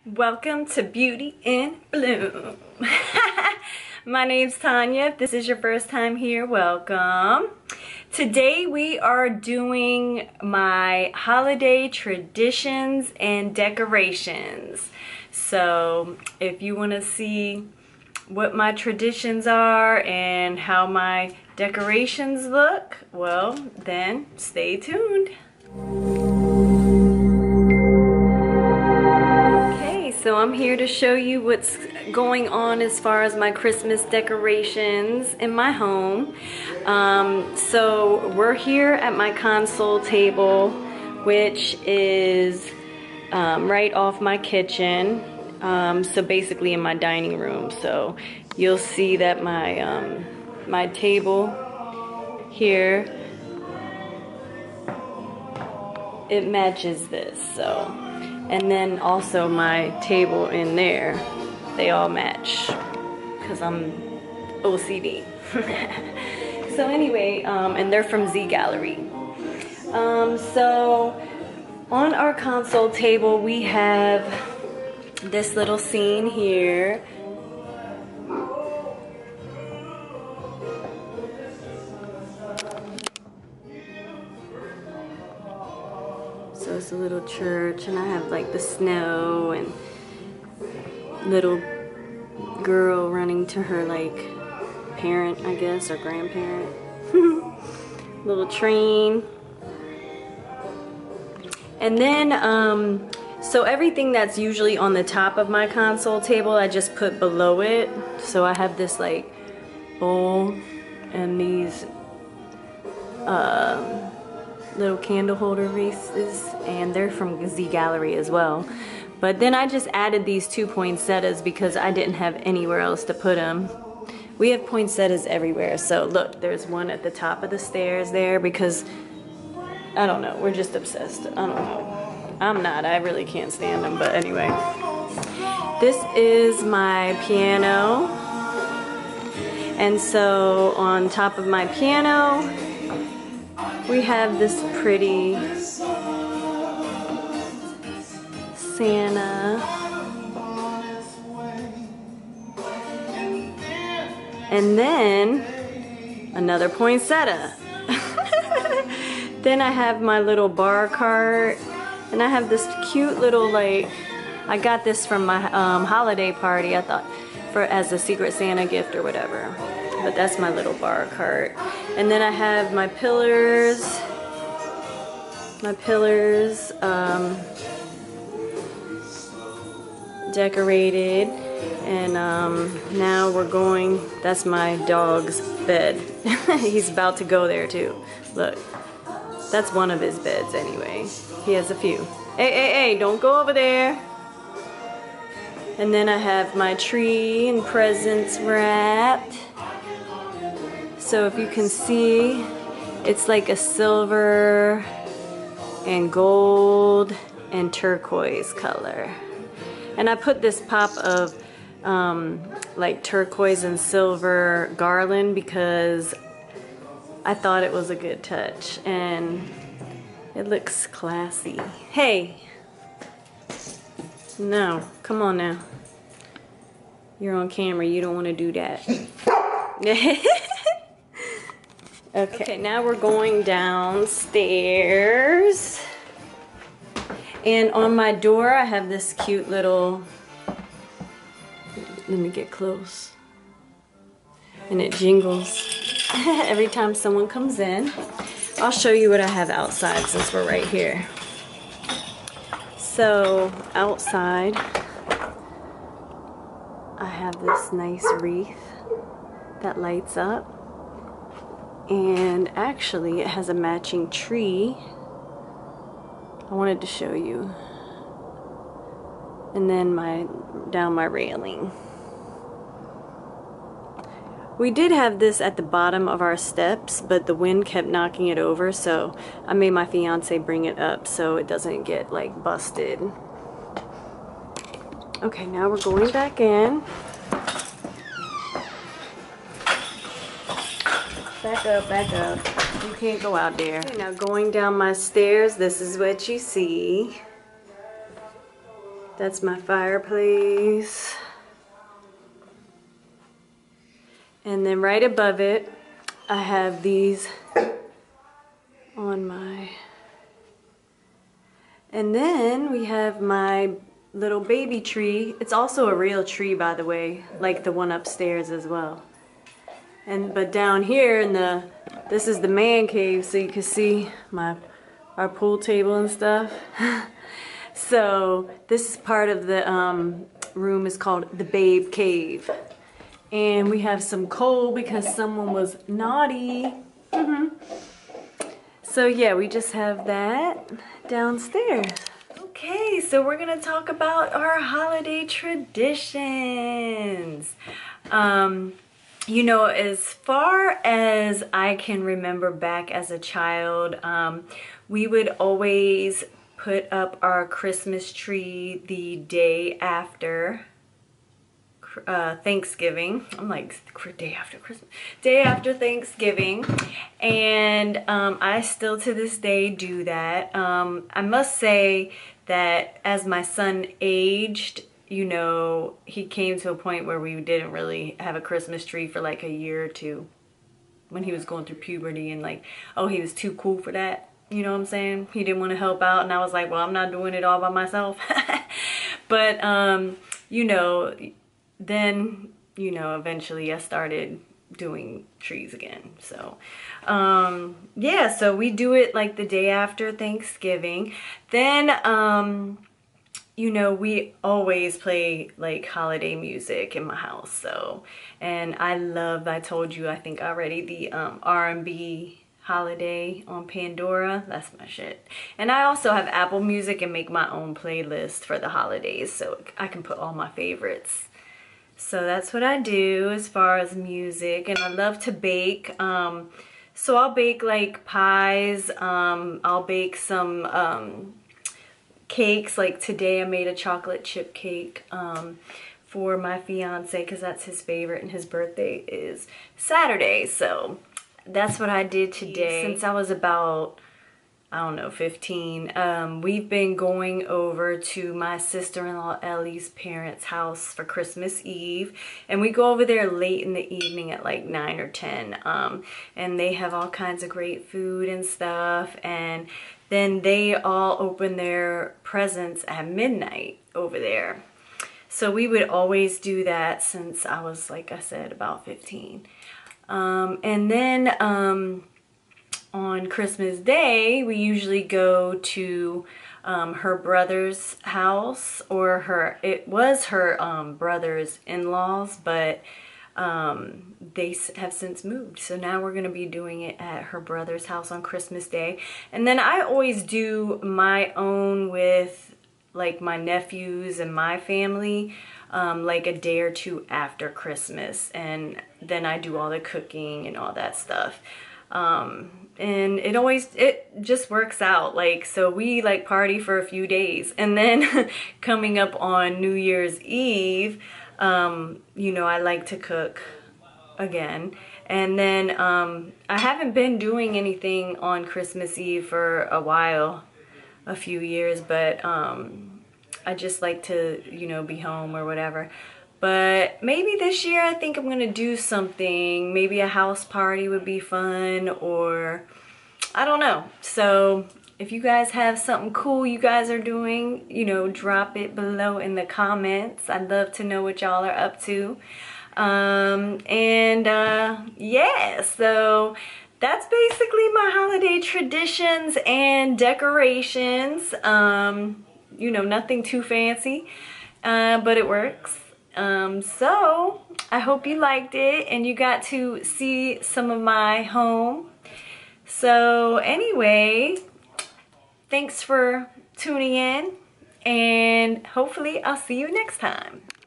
Welcome to Beauty in Bloom. My name's Tanya. If this is your first time here, welcome. Today we are doing my holiday traditions and decorations. So if you want to see what my traditions are and how my decorations look, well, then stay tuned. So I'm here to show you what's going on as far as my Christmas decorations in my home. So we're here at my console table, which is right off my kitchen. So basically in my dining room. So you'll see that my my table here, it matches this. So. And then also my table in there, they all match because I'm OCD. So anyway, and they're from Z Gallery. So on our console table we have this little scene here. So it's a little church, and I have like the snow and little girl running to her like parent, I guess, or grandparent. Little train. And then, so everything that's usually on the top of my console table, I just put below it. So I have this like bowl and these little candle holder vases, and they're from Z Gallery as well. But then I just added these 2 poinsettias because I didn't have anywhere else to put them. We have poinsettias everywhere. So look, there's one at the top of the stairs there because, I don't know, we're just obsessed. I don't know. I'm not. I really can't stand them. But anyway, this is my piano. And so on top of my piano, we have this pretty Santa. And then another poinsettia. Then I have my little bar cart, and I have this cute little, like, I got this from my holiday party, I thought, as a Secret Santa gift or whatever. But that's my little bar cart. And then I have my pillars. Decorated. And now we're going, that's my dog's bed. He's about to go there too. Look, that's one of his beds anyway. He has a few. Hey, don't go over there. And then I have my tree and presents wrapped. So if you can see, it's like a silver and gold and turquoise color. And I put this pop of like turquoise and silver garland because I thought it was a good touch and it looks classy. Hey! No, come on now. You're on camera, you don't want to do that. Okay, now we're going downstairs. And on my door, I have this cute little, let me get close. And it jingles every time someone comes in. I'll show you what I have outside since we're right here. So, outside, I have this nice wreath that lights up. And actually it has a matching tree. I wanted to show you. And then down my railing. We did have this at the bottom of our steps, but the wind kept knocking it over, so I made my fiance bring it up so it doesn't get like busted. Okay, now we're going back in. Back up. You can't go out there. Okay, now going down my stairs, this is what you see. That's my fireplace. And then right above it, I have these on my... And then we have my little baby tree. It's also a real tree, by the way, like the one upstairs as well. But down here in this is the man cave, so you can see our pool table and stuff. So this is part of the room is called the babe cave. And we have some coal because someone was naughty. So yeah, we just have that downstairs. Okay, so we're gonna talk about our holiday traditions. You know, as far as I can remember back as a child, we would always put up our Christmas tree the day after Thanksgiving. I'm like, day after Christmas, day after Thanksgiving. And I still to this day do that. I must say that as my son aged, you know, he came to a point where we didn't really have a Christmas tree for like a year or two when he was going through puberty, and like, oh, he was too cool for that. You know what I'm saying? He didn't want to help out, and I was like, well, I'm not doing it all by myself. But, you know, then, you know, eventually I started doing trees again. So, yeah, so we do it like the day after Thanksgiving. Then, you know, we always play like holiday music in my house. So, and I told you, I think already, the R&B holiday on Pandora. That's my shit. And I also have Apple Music and make my own playlist for the holidays, so I can put all my favorites. So that's what I do as far as music. And I love to bake. So I'll bake like pies. I'll bake some cakes. Like today I made a chocolate chip cake for my fiance because that's his favorite, and his birthday is Saturday. So that's what I did today. Since I was about, I don't know, 15, we've been going over to my sister-in-law Ellie's parents' house for Christmas Eve, and we go over there late in the evening at like 9 or 10, and they have all kinds of great food and stuff, and then they all open their presents at midnight over there. So we would always do that since I was, like I said, about 15. And then on Christmas Day, we usually go to her brother's house, or it was her brother's in-laws, but they have since moved. So now we're going to be doing it at her brother's house on Christmas Day. And then I always do my own with like my nephews and my family like a day or two after Christmas, and then I do all the cooking and all that stuff. And it just works out. Like, so we like party for a few days, and then coming up on New Year's Eve, you know, I like to cook again. And then I haven't been doing anything on Christmas Eve for a while, a few years, but I just like to, you know, be home or whatever. But maybe this year I think I'm gonna do something. Maybe a house party would be fun, or I don't know. So if you guys have something cool you guys are doing, you know, drop it below in the comments. I'd love to know what y'all are up to. Yeah, so that's basically my holiday traditions and decorations. You know, nothing too fancy, but it works. So I hope you liked it and you got to see some of my home. So anyway, thanks for tuning in, and hopefully I'll see you next time.